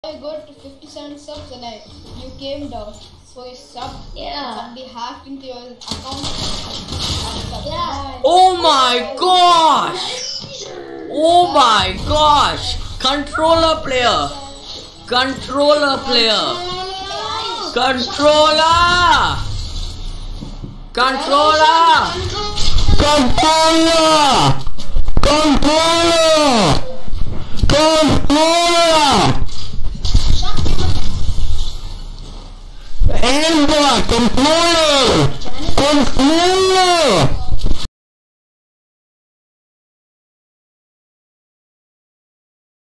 I got to 57 subs and you came down. So you somebody hacked into your account. Yeah. Oh my gosh! Oh my gosh! Controller player! Controller player! Controller! Controller! Controller! Controller! Controller! Controller! Controller!